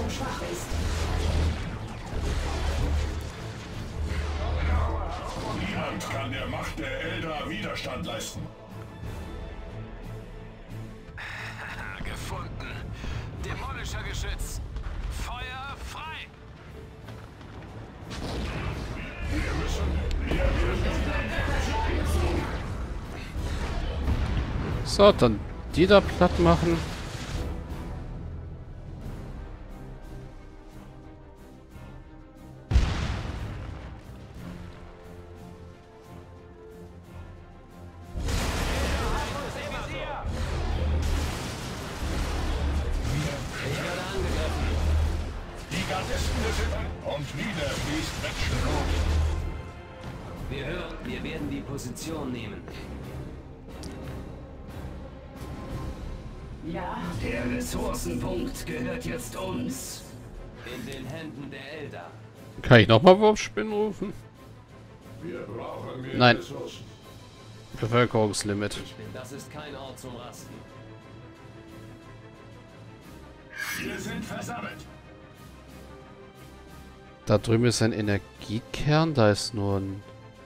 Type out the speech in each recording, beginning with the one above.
zu schwach ist. Niemand kann der Macht der Eldar Widerstand leisten. Gefunden. Dämonischer Geschütz. Feuer frei. So, dann die da platt machen. Die Gardisten des und wieder fließt Menschenblut. Wir hören, wir werden die Position nehmen. Ja, Der Ressourcenpunkt gehört jetzt uns. In den Händen der Eldar. Kann ich nochmal Wurfspinnen rufen? Wir brauchen mehr Nein. Ressourcen. Bevölkerungslimit. Das ist kein Ort zum Rasten. Wir sind versammelt. Da drüben ist ein Energiekern, da ist nur ein...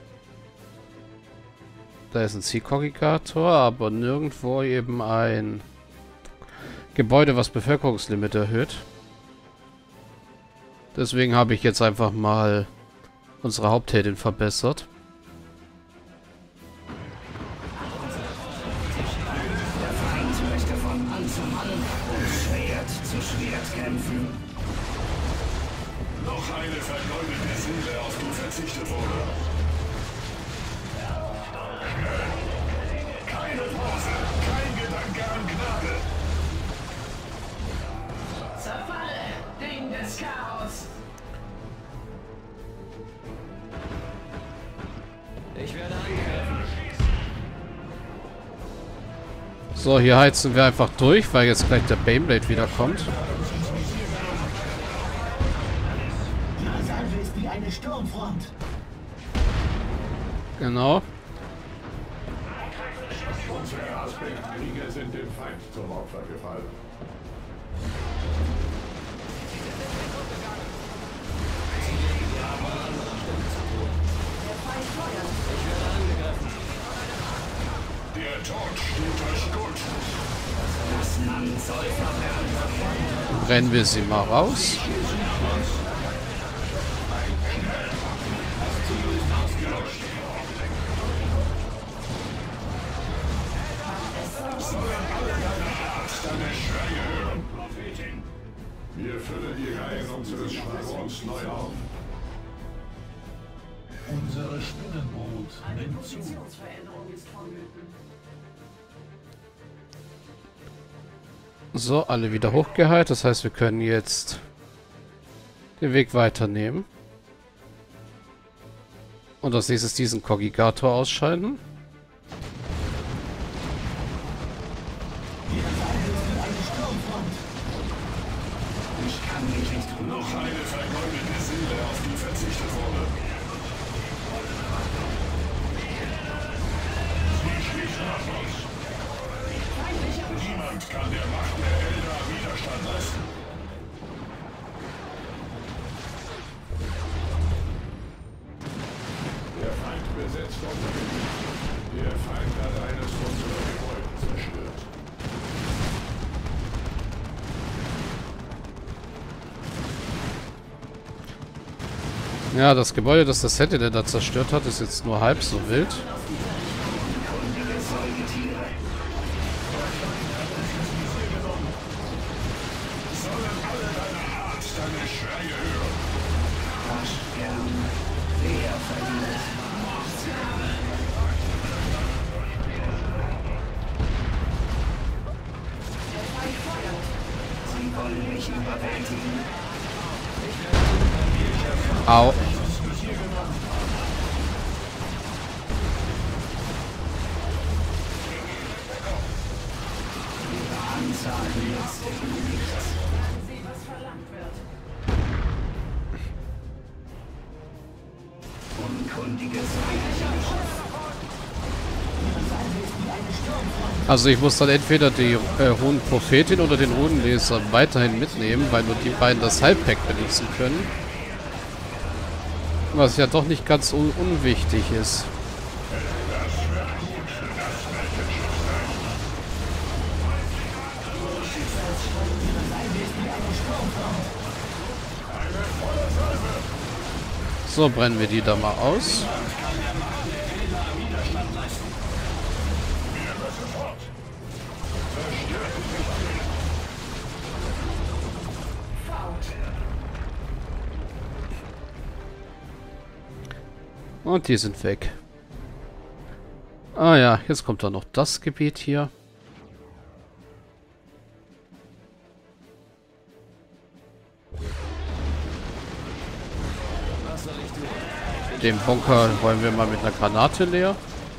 Da ist ein Zielkorrigator, aber nirgendwo eben ein Gebäude, was Bevölkerungslimit erhöht. Deswegen habe ich jetzt einfach mal unsere Hauptheldin verbessert. Der Feind möchte von Mann zu Mann und Schwert zu Schwert kämpfen. Noch eine vergeudete Seele, auf die verzichtet wurde. Keine Pause, kein Gedanke an Gnade. zerfalle, Ding des Chaos. Ich werde angegriffen. So, hier heizen wir einfach durch, weil jetzt gleich der Baneblade wiederkommt. Die Salve ist wie eine Sturmfront. Genau. Unsere Aspektkrieger sind dem Feind zum Opfer gefallen. Der Tod steht euch gut. Das Land soll verbrannt werden. Brennen wir sie mal raus. Deine Schreie hören, Prophetin. Wir füllen die Reihen unseres Schwadrons neu auf. Unsere Spinnenbrut nimmt zu. Positionsveränderung ist vonnöten. So, alle wieder hochgeheilt. Das heißt, wir können jetzt den Weg weiternehmen. Und als nächstes diesen Korrigator ausschalten. Ich kann mich nicht Noch eine vergeudete Seele, auf die verzichtet wurde. Sie schließt nach uns. Niemand kann der Macht der Eldar Widerstand leisten. Der Feind besetzt unser Gebiet. Der Feind hat eines unserer Gebäude zerstört. Ja, das Gebäude, das das Sentinel da zerstört hat, ist jetzt nur halb so wild. kundige Säugetiere. Sollen alle deiner Art deine Schreie hören. Rasch gern. Wer verdient? Sie wollen mich überwältigen. Au. Ansagen nützt nichts. Sagen Sie, was verlangt wird. Unkundige Säugetiere. Ihre Salve ist wie eine Also ich muss dann entweder die Runenprophetin oder den Runenleser weiterhin mitnehmen, weil nur die beiden das Heilpack benutzen können. Was ja doch nicht ganz unwichtig ist. So, brennen wir die da mal aus. Und die sind weg. Ah ja, jetzt kommt da noch das Gebiet hier. Den Bunker wollen wir mal mit einer Granate leer.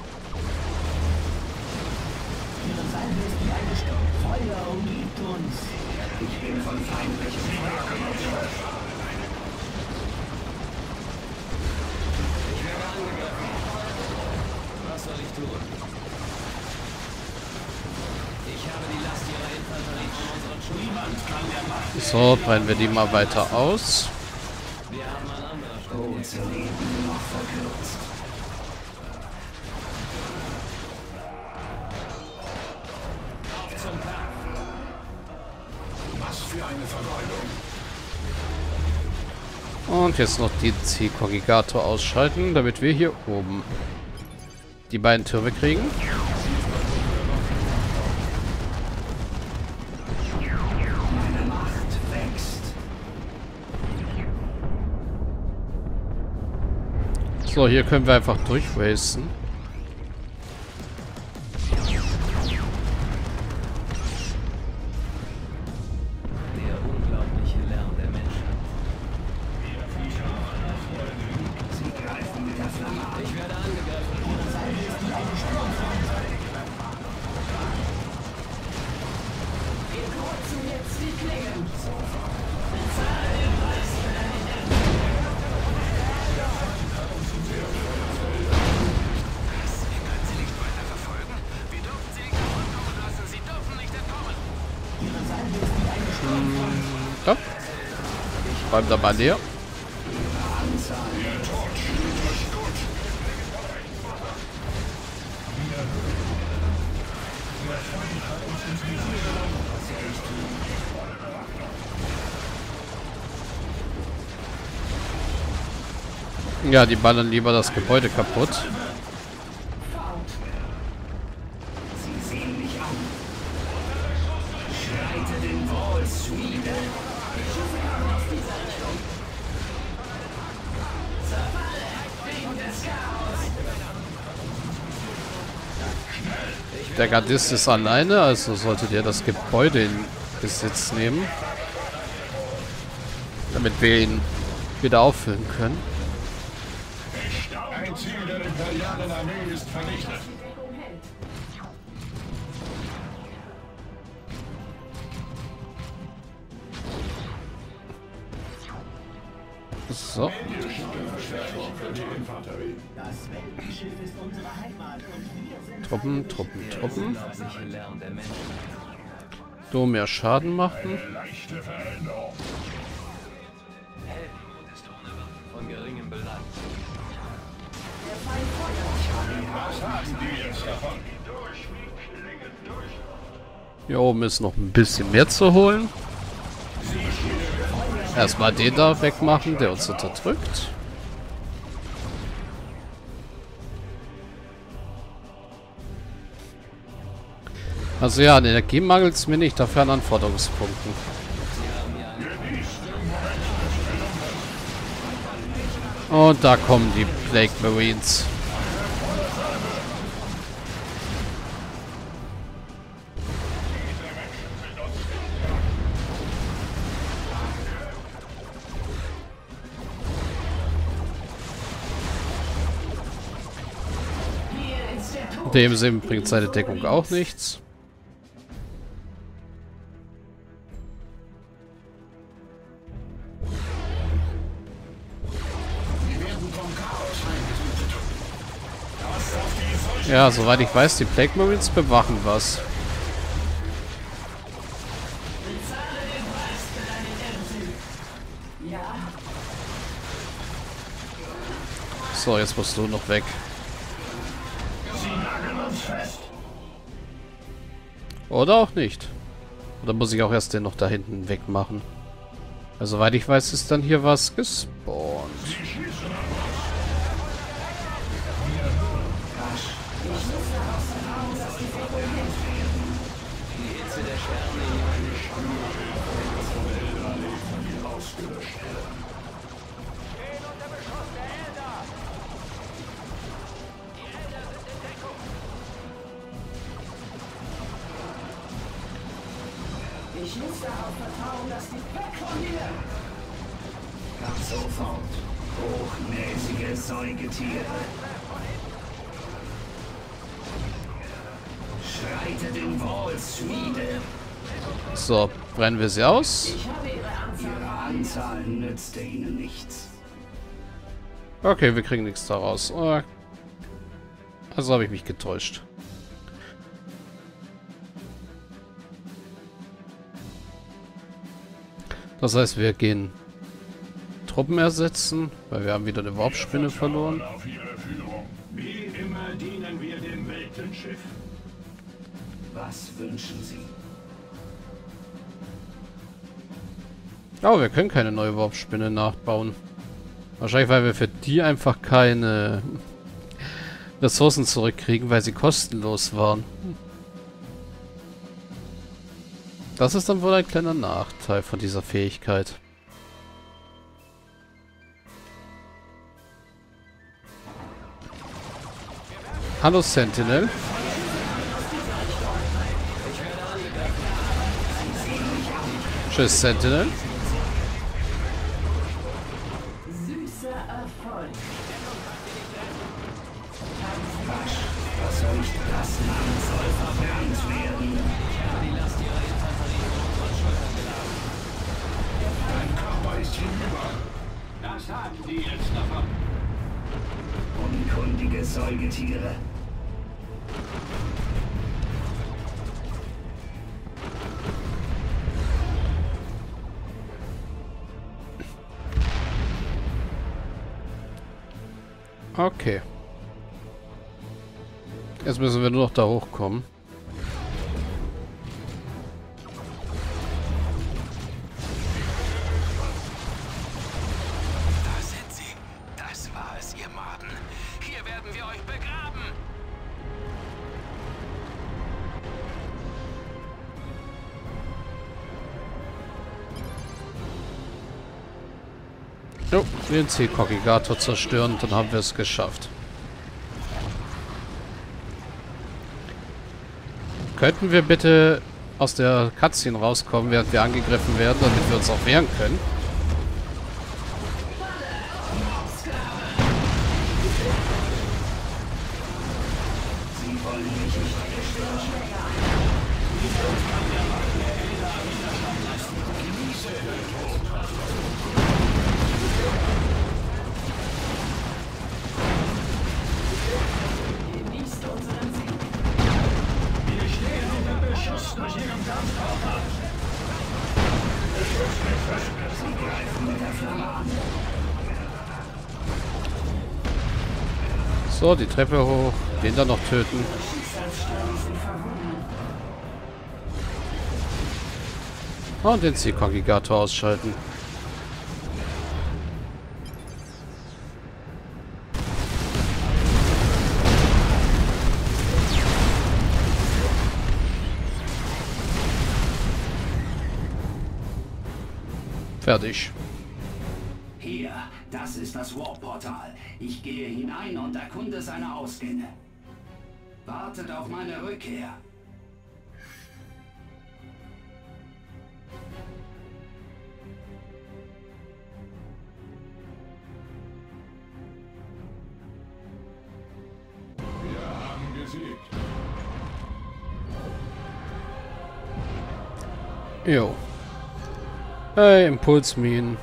So, brennen wir die mal weiter aus. Was für eine Vergeudung. Und jetzt noch den C-Korrigator ausschalten, damit wir hier oben die beiden Türme kriegen. So, hier können wir einfach durchracen. Der unglaubliche Lärm der Menschen. Ich werde angegriffen. Wir kreuzen jetzt die Klingen. Stopp. Räumt da mal leer. Ja, die ballern lieber das Gebäude kaputt. Sie sehen mich an. Schreite den Wall, Schmiede. Die Schiffe kommen aus dieser Richtung. Zerfalle, wegen des Chaos. Der Gardist ist alleine, also solltet ihr das Gebäude in Besitz nehmen. Damit wir ihn wieder auffüllen können. Ein Ziel der imperialen Armee ist vernichtet. So. Verstärkung für die Infanterie. Das Weltenschiff ist unsere Heimat und wir sind Truppen, Truppen, Truppen. Unglaubliche Lärm der Menschen. So mehr Schaden machen. Leichte Veränderung. Heldenmut ist ohne Waffen von geringem Belang. Was haben die jetzt davon? Hier oben ist noch ein bisschen mehr zu holen. Erstmal den da wegmachen, der uns unterdrückt. Also ja, an Energie mangelt es mir nicht, dafür an Anforderungspunkten. Und da kommen die Plague Marines. Dem Sinn bringt seine Deckung auch nichts. Wir werden vom Chaos heimgesucht. Das auf die Ja, soweit ich weiß, die Plague Marines bewachen was. So, jetzt musst du noch weg. Oder auch nicht. Oder muss ich auch erst den noch da hinten wegmachen? Also, soweit ich weiß, ist dann hier was gespawnt. Ich muss darauf vertrauen, dass die weg von mir. Ganz sofort. Hochnäsige Säugetiere. Schreitet in Walls Schmiede. So, brennen wir sie aus. Ich habe ihre Anzahl nützte ihnen nichts. Okay, wir kriegen nichts daraus. Also habe ich mich getäuscht. Das heißt, wir gehen Truppen ersetzen, weil wir haben wieder eine Warpspinne verloren. Auf Ihre Führung. Wie immer dienen wir dem Weltenschiff. Was wünschen Sie? Oh, wir können keine neue Warpspinne nachbauen. Wahrscheinlich, weil wir für die einfach keine Ressourcen zurückkriegen, weil sie kostenlos waren. Das ist dann wohl ein kleiner Nachteil von dieser Fähigkeit. Hallo Sentinel. Tschüss Sentinel. Süßer Erfolg. Was soll ich das Land soll verbrannt werden? Dein Körper ist hinüber. Das haben die jetzt davon. Unkundige Säugetiere. Okay. Jetzt müssen wir nur noch da hochkommen. Da sind sie. Das war es, ihr Maden. Hier werden wir euch begraben. Jo, den C-Kognigator zerstören, dann haben wir es geschafft. Könnten wir bitte aus der Cutscene rauskommen, während wir angegriffen werden, damit wir uns auch wehren können? Sie wollen mich nicht zerstören. Genießt unseren Sieg. Wir stehen unter Beschuss durch ihren Kampfkörper. Sie greifen mit der Flamme an. So, die Treppe hoch, den dann noch töten. Schicksalsstürme sind verwunden. Und den C-Kognigator ausschalten. Fertig. Hier, das ist das Warp-Portal. Ich gehe hinein und erkunde seine Ausgänge. Wartet auf meine Rückkehr. Wir haben gesiegt. Jo. Hey, Impulsminen.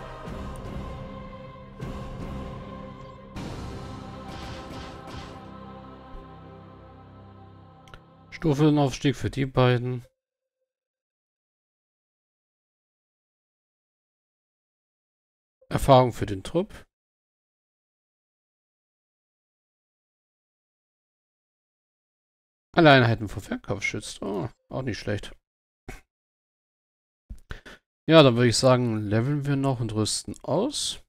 Stufenaufstieg für die beiden. Erfahrung für den Trupp. Alle Einheiten vor Verkauf schützt. Oh, auch nicht schlecht. Ja, dann würde ich sagen, leveln wir noch und rüsten aus.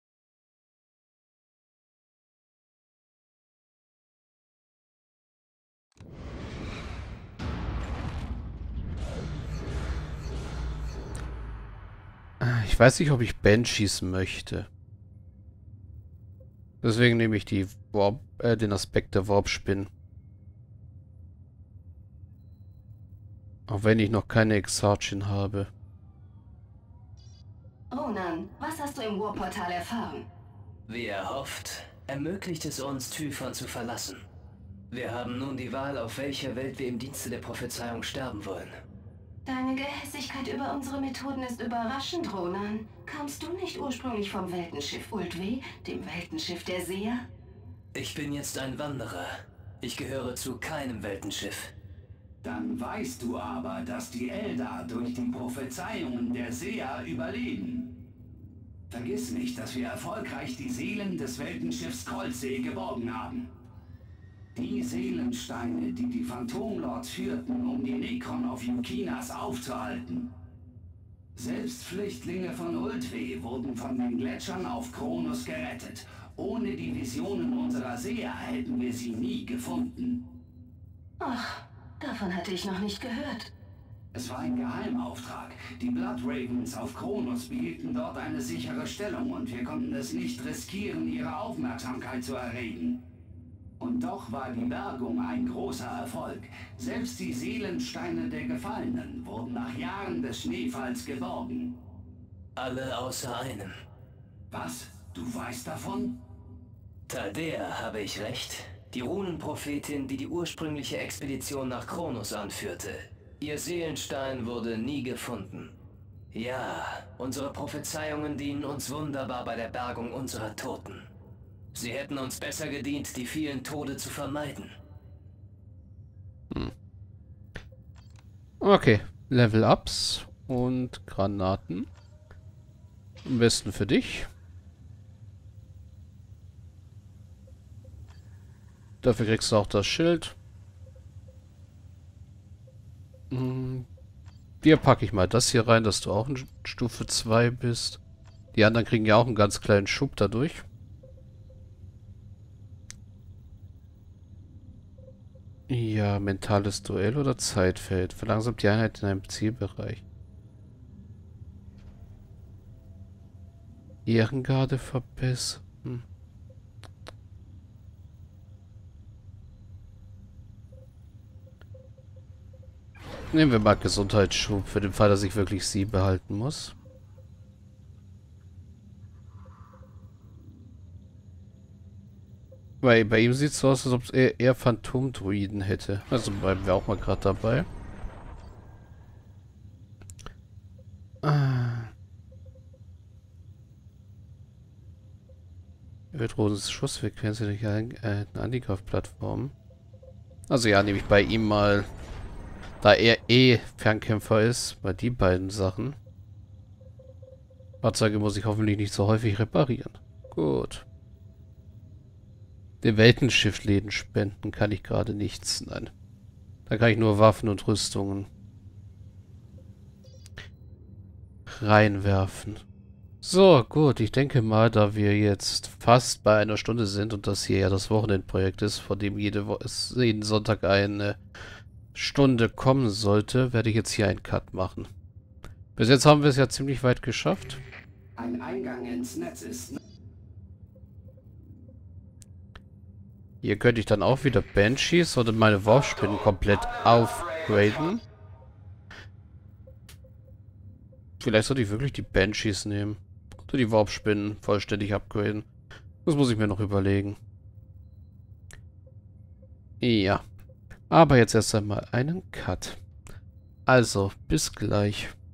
Ich weiß nicht, ob ich Banshees möchte. Deswegen nehme ich die den Aspekt der Warp-Spinnen. Auch wenn ich noch keine Exarchin habe. Ronan, was hast du im Warportal erfahren? Wie erhofft, ermöglicht es uns, Typhon zu verlassen. Wir haben nun die Wahl, auf welcher Welt wir im Dienste der Prophezeiung sterben wollen. Deine Gehässigkeit über unsere Methoden ist überraschend, Ronan. Kamst du nicht ursprünglich vom Weltenschiff Ultwe, dem Weltenschiff der Seher? Ich bin jetzt ein Wanderer. Ich gehöre zu keinem Weltenschiff. Dann weißt du aber, dass die Eldar durch die Prophezeiungen der Seher überleben. Vergiss nicht, dass wir erfolgreich die Seelen des Weltenschiffs Kreuzsee geborgen haben. Die Seelensteine, die die Phantomlords führten, um die Necron auf Yukinas aufzuhalten. Selbst Flüchtlinge von Ultwe wurden von den Gletschern auf Kronos gerettet. Ohne die Visionen unserer Seher hätten wir sie nie gefunden. Ach, davon hatte ich noch nicht gehört. Es war ein Geheimauftrag. Die Blood Ravens auf Kronos behielten dort eine sichere Stellung und wir konnten es nicht riskieren, ihre Aufmerksamkeit zu erregen. Und doch war die Bergung ein großer Erfolg. Selbst die Seelensteine der Gefallenen wurden nach Jahren des Schneefalls geborgen. Alle außer einem. Was? Du weißt davon? Taldea, habe ich recht? Die Runenprophetin, die die ursprüngliche Expedition nach Kronos anführte. Ihr Seelenstein wurde nie gefunden. Ja, unsere Prophezeiungen dienen uns wunderbar bei der Bergung unserer Toten. Sie hätten uns besser gedient, die vielen Tode zu vermeiden. Okay, Level-Ups und Granaten. Am besten für dich. Dafür kriegst du auch das Schild. Dir packe ich mal das hier rein, dass du auch in Stufe 2 bist. Die anderen kriegen ja auch einen ganz kleinen Schub dadurch. Ja, mentales Duell oder Zeitfeld. Verlangsamt die Einheit in einem Zielbereich. Ehrengarde verbessern. Nehmen wir mal Gesundheitsschub für den Fall, dass ich wirklich sie behalten muss. Weil bei ihm sieht es so aus, als ob er eher Phantomdruiden hätte. Also bleiben wir auch mal gerade dabei. Erhöht Rosens Schussfrequenz durch eine Antigriff-Plattform. Also ja, nehme ich bei ihm mal, da er Fernkämpfer ist, bei die beiden Sachen. Fahrzeuge muss ich hoffentlich nicht so häufig reparieren. Gut. Dem Weltenschiff-Läden spenden kann ich gerade nichts. Nein. Da kann ich nur Waffen und Rüstungen reinwerfen. So, gut. Ich denke mal, da wir jetzt fast bei einer Stunde sind und das hier ja das Wochenendprojekt ist, vor dem jeden Sonntag eine Stunde kommen sollte, werde ich jetzt hier einen Cut machen. Bis jetzt haben wir es ja ziemlich weit geschafft. Ein Eingang ins Netz ist... Hier könnte ich dann auch wieder Banshees oder meine Warp-Spinnen komplett aufgraden. Vielleicht sollte ich wirklich die Banshees nehmen. Oder die Warp-Spinnen vollständig upgraden. Das muss ich mir noch überlegen. Ja. Aber jetzt erst einmal einen Cut. Also, bis gleich.